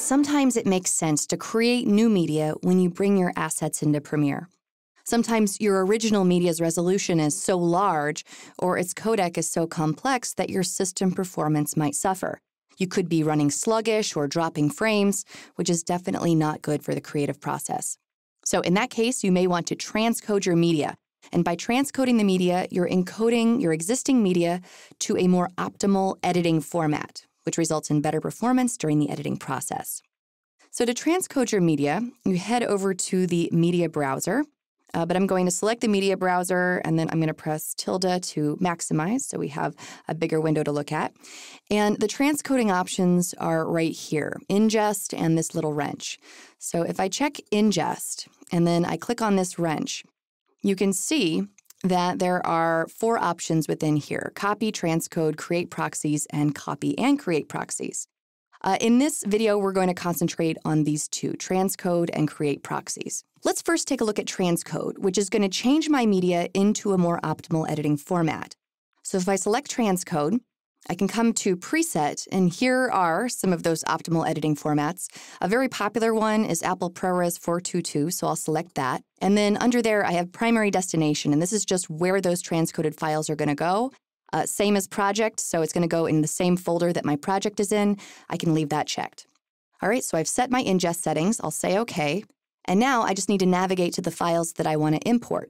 sometimes it makes sense to create new media when you bring your assets into Premiere. Sometimes your original media's resolution is so large or its codec is so complex that your system performance might suffer. You could be running sluggish or dropping frames, which is definitely not good for the creative process. So in that case, you may want to transcode your media. And by transcoding the media, you're encoding your existing media to a more optimal editing format, which results in better performance during the editing process. So to transcode your media, you head over to the media browser, but I'm going to select the media browser, and then I'm going to press tilde to maximize, so we have a bigger window to look at. And the transcoding options are right here, ingest and this little wrench. So if I check ingest, and then I click on this wrench, you can see that there are 4 options within here: copy, transcode, create proxies, and copy and create proxies. In this video, we're going to concentrate on these 2, transcode and create proxies. Let's first take a look at transcode, which is going to change my media into a more optimal editing format. So if I select transcode, I can come to preset, and here are some of those optimal editing formats. A very popular one is Apple ProRes 422, so I'll select that. And then under there, I have primary destination, and this is just where those transcoded files are going to go. Same as project, so it's going to go in the same folder that my project is in. I can leave that checked. All right, so I've set my ingest settings. I'll say OK. And now I just need to navigate to the files that I want to import.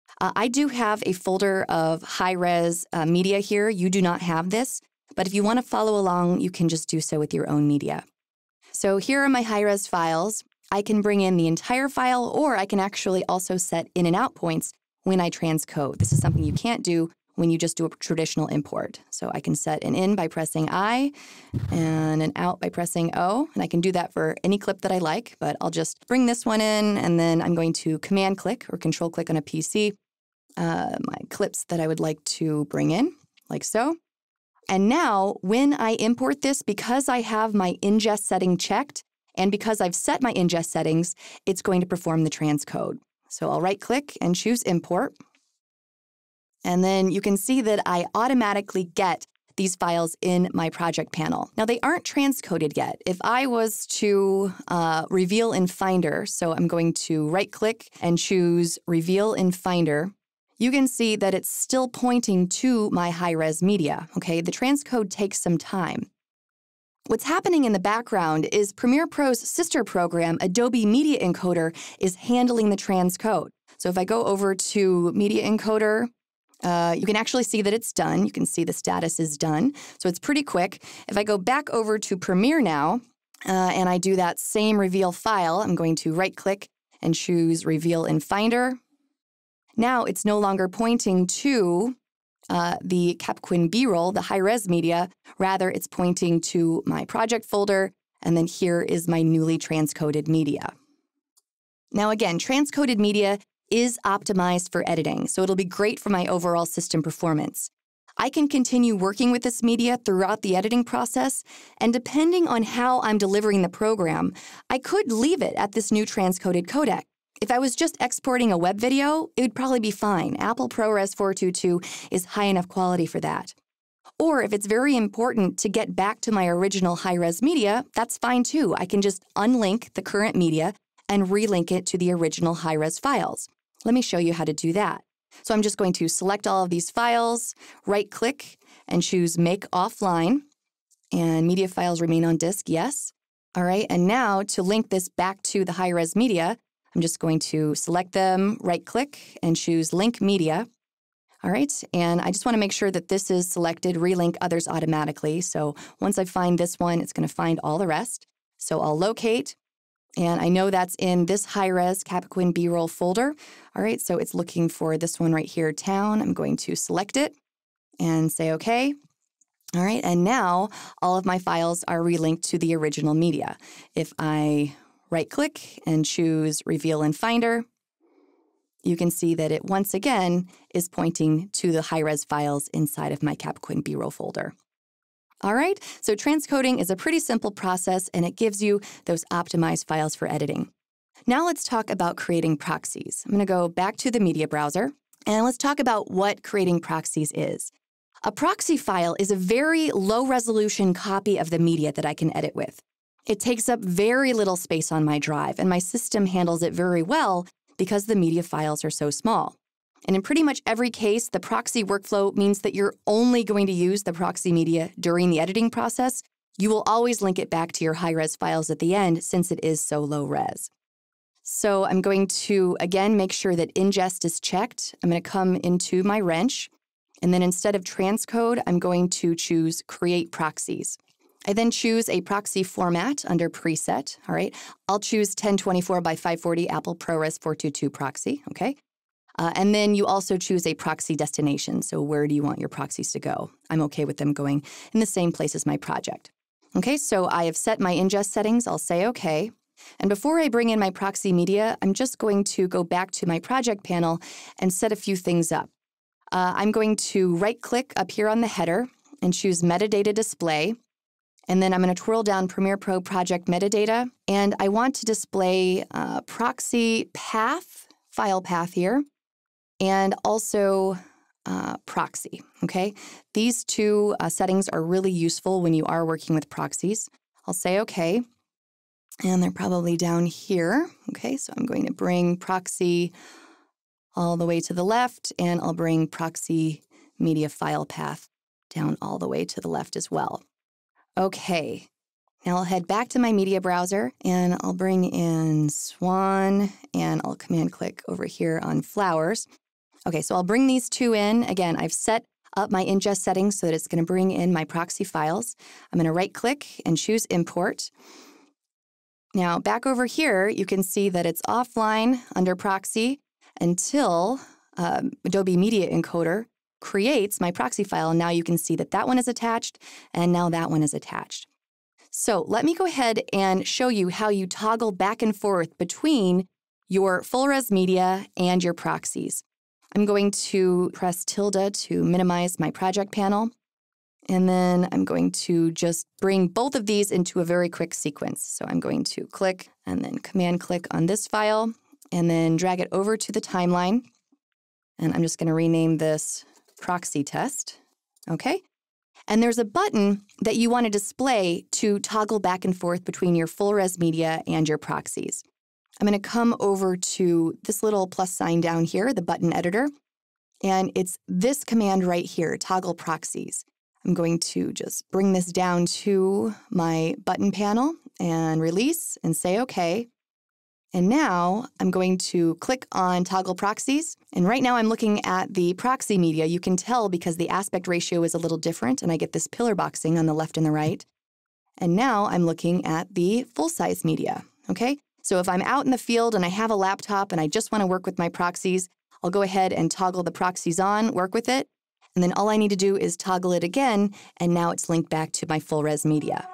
I do have a folder of high-res media here. You do not have this, but if you want to follow along, you can just do so with your own media. So here are my high-res files. I can bring in the entire file, or I can actually also set in and out points when I transcode. This is something you can't do when you just do a traditional import. So I can set an in by pressing I and an out by pressing O, and I can do that for any clip that I like, but I'll just bring this one in, and then I'm going to command click or control click on a PC my clips that I would like to bring in, like so. And now when I import this, because I have my ingest setting checked, and because I've set my ingest settings, it's going to perform the transcode. So I'll right click and choose import. And then you can see that I automatically get these files in my project panel. Now, they aren't transcoded yet. If I was to reveal in Finder, so I'm going to right-click and choose Reveal in Finder, you can see that it's still pointing to my high-res media, okay? The transcode takes some time. What's happening in the background is Premiere Pro's sister program, Adobe Media Encoder, is handling the transcode. So if I go over to Media Encoder, you can actually see that it's done. You can see the status is done. So it's pretty quick. If I go back over to Premiere now, and I do that same reveal file, I'm going to right-click and choose Reveal in Finder. Now it's no longer pointing to the Capquin B-roll, the high-res media. Rather, it's pointing to my project folder, and then here is my newly transcoded media. Now again, transcoded media is optimized for editing, so it'll be great for my overall system performance. I can continue working with this media throughout the editing process, and depending on how I'm delivering the program, I could leave it at this new transcoded codec. If I was just exporting a web video, it would probably be fine. Apple ProRes 422 is high enough quality for that. Or if it's very important to get back to my original high-res media, that's fine too. I can just unlink the current media and relink it to the original high-res files. Let me show you how to do that. So I'm just going to select all of these files, right-click, and choose Make Offline. And media files remain on disk, yes. All right, and now to link this back to the high-res media, I'm just going to select them, right-click, and choose Link Media. All right, and I just want to make sure that this is selected, relink others automatically. So once I find this one, it's going to find all the rest. So I'll locate. And I know that's in this high-res Capquin B-roll folder. All right, so it's looking for this one right here, Town. I'm going to select it and say OK. All right, and now all of my files are relinked to the original media. If I right-click and choose Reveal in Finder, you can see that it once again is pointing to the high-res files inside of my Capquin B-roll folder. All right, so transcoding is a pretty simple process, and it gives you those optimized files for editing. Now let's talk about creating proxies. I'm going to go back to the media browser, and let's talk about what creating proxies is. A proxy file is a very low-resolution copy of the media that I can edit with. It takes up very little space on my drive, and my system handles it very well because the media files are so small. And in pretty much every case, the proxy workflow means that you're only going to use the proxy media during the editing process. You will always link it back to your high-res files at the end since it is so low-res. So I'm going to, again, make sure that ingest is checked. I'm going to come into my wrench, and then instead of transcode, I'm going to choose create proxies. I then choose a proxy format under preset, all right? I'll choose 1024 by 540 Apple ProRes 422 proxy, okay? And then you also choose a proxy destination. So where do you want your proxies to go? I'm okay with them going in the same place as my project. Okay, so I have set my ingest settings. I'll say okay. And before I bring in my proxy media, I'm just going to go back to my project panel and set a few things up. I'm going to right-click up here on the header and choose Metadata Display. And then I'm going to twirl down Premiere Pro Project Metadata. And I want to display proxy path, file path here, and also proxy, okay? These two settings are really useful when you are working with proxies. I'll say okay. And they're probably down here. Okay, so I'm going to bring proxy all the way to the left, and I'll bring proxy media file path down all the way to the left as well. Okay, now I'll head back to my media browser, and I'll bring in Swan, and I'll command click over here on flowers. Okay, so I'll bring these two in. Again, I've set up my ingest settings so that it's going to bring in my proxy files. I'm going to right-click and choose import. Now, back over here, you can see that it's offline under proxy until Adobe Media Encoder creates my proxy file. And now you can see that that one is attached, and now that one is attached. So let me go ahead and show you how you toggle back and forth between your full-res media and your proxies. I'm going to press tilde to minimize my project panel. And then I'm going to just bring both of these into a very quick sequence. So I'm going to click and then command click on this file and then drag it over to the timeline. And I'm just going to rename this proxy test. Okay. And there's a button that you want to display to toggle back and forth between your full res media and your proxies. I'm going to come over to this little plus sign down here, the button editor. And it's this command right here, toggle proxies. I'm going to just bring this down to my button panel and release and say OK. And now I'm going to click on toggle proxies. And right now I'm looking at the proxy media. You can tell because the aspect ratio is a little different and I get this pillar boxing on the left and the right. And now I'm looking at the full-size media, okay? So if I'm out in the field and I have a laptop and I just want to work with my proxies, I'll go ahead and toggle the proxies on, work with it. And then all I need to do is toggle it again, and now it's linked back to my full-res media.